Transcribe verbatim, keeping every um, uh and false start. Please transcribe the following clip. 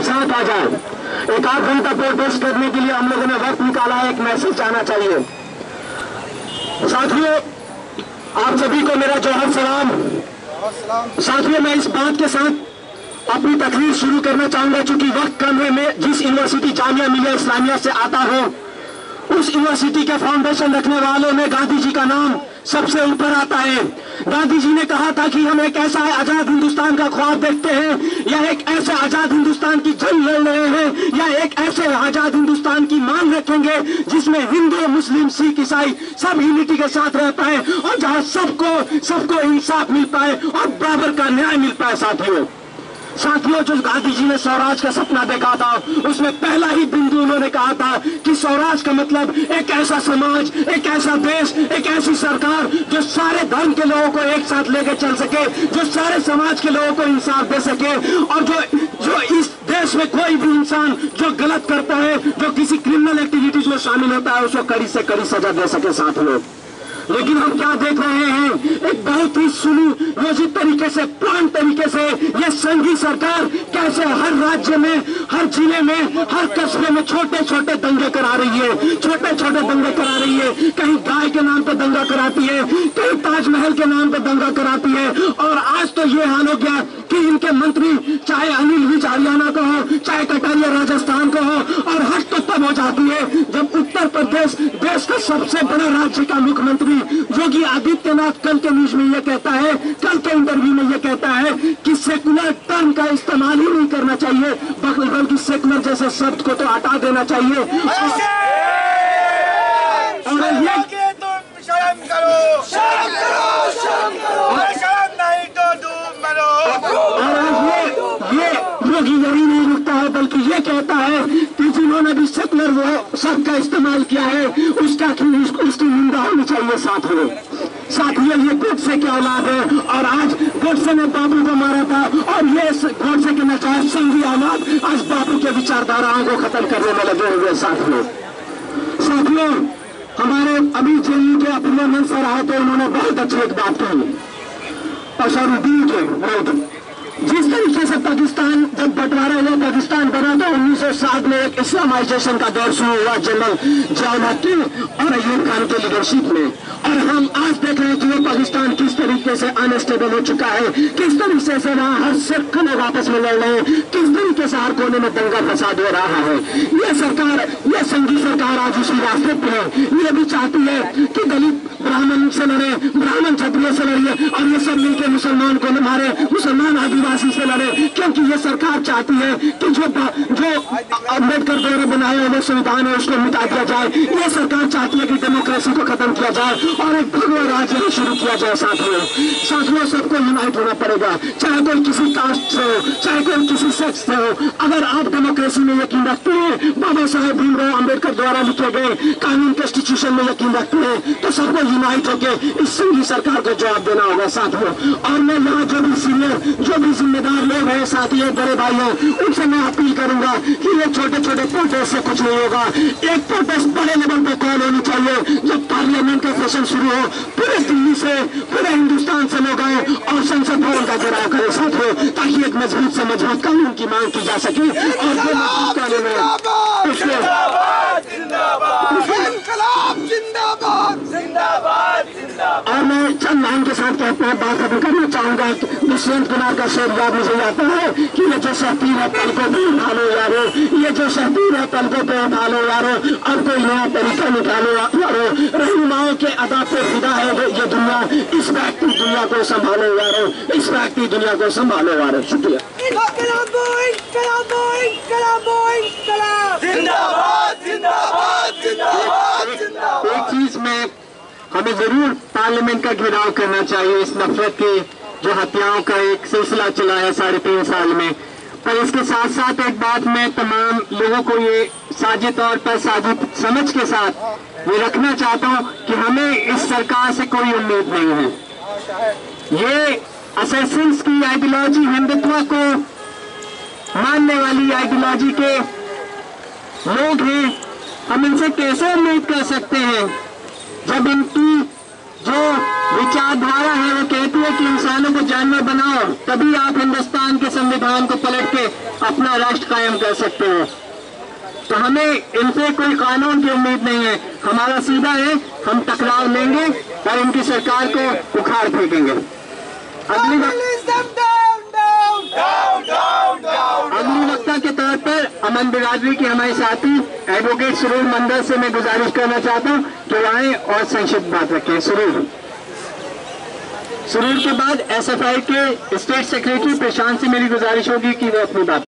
साथ आ जाए। एक आध घंटा प्रोटेस्ट करने के लिए हम लोगों ने वक्त निकाला है, एक मैसेज आना चाहिए। साथियों, आप सभी को मेरा जोहर सलाम। साथियों, मैं इस बात के साथ अपनी तकरीर शुरू करना चाहूंगा, चूंकि वक्त कम है। मैं जिस यूनिवर्सिटी जामिया मिलिया इस्लामिया से आता हूं, उस यूनिवर्सिटी के फाउंडेशन रखने वालों में गांधी जी का नाम सबसे ऊपर आता है। गांधी जी ने कहा था कि हम एक ऐसा आजाद हिंदुस्तान का ख्वाब देखते हैं, या एक ऐसे आजाद हिंदुस्तान की जंग लड़ रहे हैं, या एक ऐसे आजाद हिंदुस्तान की मांग रखेंगे जिसमें हिंदू, मुस्लिम, सिख, ईसाई सब यूनिटी के साथ रह पाए, और जहां सबको सबको इंसाफ मिल पाए और बराबर का न्याय मिल पाए। साथियों साथियों जो गांधी जी ने स्वराज का सपना देखा था, उसमें पहला ही बिंदु उन्होंने कहा था कि स्वराज का मतलब एक ऐसा समाज, एक ऐसा देश, एक ऐसी सरकार जो सारे धर्म के लोगों को एक साथ लेकर चल सके, जो सारे समाज के लोगों को इंसाफ दे सके, और जो जो इस देश में कोई भी इंसान जो गलत करता है, जो किसी क्रिमिनल एक्टिविटीज में शामिल होता है, उसको कड़ी से कड़ी सजा दे सके। साथियों, लेकिन हम क्या देख रहे हैं, एक बहुत ही सुनियोजित तरीके से, प्लान तरीके से ये संघी सरकार कैसे हर राज्य में, हर जिले में, हर कस्बे में छोटे छोटे दंगे करा रही है, छोटे छोटे दंगे करा रही है। कहीं गाय के नाम पर दंगा कराती है, कहीं ताजमहल के नाम पर दंगा कराती है, और आज तो ये हाल हो गया कि इनके मंत्री, चाहे अनिल विज हरियाणा का हो, चाहे कटारिया राजस्थान का हो, और हट तो तब हो जाती है जब उत्तर प्रदेश, देश का सबसे बड़ा राज्य का मुख्यमंत्री योगी आदित्यनाथ कल के न्यूज में यह कहता है, कल के इंटरव्यू में यह कहता है कि सेकुलर टर्म का इस्तेमाल ही नहीं करना चाहिए, बल्कि सेकुलर जैसे शब्द को तो हटा देना चाहिए। और ये शर्म करो, शर्म करो, शर्म करो, शर्म नहीं तो डूब मरो। और ये ये योगी यही नहीं रुकता है, बल्कि ये कहता है कि जिन्होंने भी सेकुलर वो शब्द का इस्तेमाल किया है, उसका उसकी निंदा होनी चाहिए। साथियों साथियों ये गोडसे की औलाद है, और आज गोडसे ने बाबू को मारा था, और ये गोडसे के नजायज संघी औलाद आज बाबू के विचारधाराओं को खत्म करने में लगे हुए। साथियों साथियों हमारे अभी जेएनयू के अभिनंदन सर आए थे, उन्होंने बहुत अच्छी एक बात कही, और सर दी के मोदी जिस तरीके से पाकिस्तान जब बंटवारा हुआ, पाकिस्तान बना तो उन्नीस सौ सात में एक इस्लामाइजेशन का दौर शुरू हुआ जनरल जियाउल की और अयूब खान के लीडरशिप में, और हम आज देख रहे हैं कि वो पाकिस्तान किस तरीके से अनस्टेबल हो चुका है, किस तरीके से वहाँ हर सिख लोग आपस में लड़ रहे हैं, किस तरीके से हर कोने में दंगा फसाद हो रहा है। ये सरकार, ये संघी सरकार आज उसी रास्ते पे है। ये भी चाहती है कि दलित ब्राह्मण से लड़े, ब्राह्मण क्षत्रिय से लड़े, और ये सब मिलकर मुसलमान को मारे, मुसलमान आदिवासी से लड़े, क्योंकि ये सरकार चाहती है कि जो जो अम्बेडकर द्वारा बनाया हुआ संविधान है उसको मिटा दिया जाए। ये सरकार चाहती है कि डेमोक्रेसी को खत्म किया जाए और एक भगवा राज्य शुरू किया जाए। साथियों साथियों सबको यूनाइट होना पड़ेगा, चाहे कोई किसी कास्ट से हो, चाहे कोई किसी सेक्स से हो। अगर आप डेमोक्रेसी में यकीन रखते हैं, बाबा साहेब भीमराव अम्बेडकर द्वारा लिखे गए कानून कॉन्स्टिट्यूशन में यकीन रखते हैं, तो सबको यूनाइट होकर इस संघी सरकार को जवाब देना होगा। साथियों, और मैं यहाँ जो भी सीनियर, जो भी जिम्मेदार लोग हैं, साथियों, बड़े भाई हैं, उनसे मैं अपील करूंगा कि ये छोटे छोटे प्रोटेस्ट से कुछ नहीं होगा। एक प्रोटेस्ट बड़े लेवल पे कॉल होनी चाहिए, जब पार्लियामेंट का सेशन शुरू हो, पूरे दिल्ली से, पूरे हिंदुस्तान से लोग आए और संसद भवन का घेराव करें। साथियों, ताकि एक मजबूत से मजबूत कानून की मांग की जा सके, और जो मजबूत कानून है और मैं चंद लाइन के साथ कहते हैं बात खत्म करना चाहूंगा। दुष्यंत कुमार का शेर याद मुझे आता है कि ये जो शहतीर है पलकों पे उठालो यारो, ये जो शहतीर है पलकों पे उठालो यारो, अब कोई नया तरीका निकालो यारो, रहनुमाओं के अदा पे फिदा है ये दुनिया, इस व्यक्ति दुनिया को संभालो यारो, इस व्यक्ति दुनिया को संभालो यारो। शुक्रिया। एक चीज में हमें जरूर पार्लियामेंट का घेराव करना चाहिए। इस नफरत के जो हत्याओं का एक सिलसिला चला है साढ़े तीन साल में, पर इसके साथ साथ एक बात मैं तमाम लोगों को ये साझे तौर पर साझी समझ के साथ ये रखना चाहता हूँ कि हमें इस सरकार से कोई उम्मीद नहीं है। ये असैसिन्स की आइडियोलॉजी, हिंदुत्व को मानने वाली आइडियोलॉजी के लोग हैं, हम इनसे कैसे उम्मीद कर सकते हैं जब इनकी जो जो विचारधारा है वो कहती है कि इंसानों को जानवर बनाओ, तभी आप हिंदुस्तान के संविधान को पलट के अपना राष्ट्र कायम कर सकते हो। तो हमें इनसे कोई कानून की उम्मीद नहीं है, हमारा सीधा है, हम टकराव लेंगे और इनकी सरकार को उखाड़ फेंकेंगे। अगली अगली वक्ता के तौर पर अमन बिरादरी की हमारे साथी एडवोकेट सुरूर मंडल से मैं गुजारिश करना चाहता हूं कि वो आए और संक्षिप्त बात रखें। सुरूर सुरूर के बाद एस एफ आई के स्टेट सेक्रेटरी प्रशांत से मेरी गुजारिश होगी कि वो अपनी बात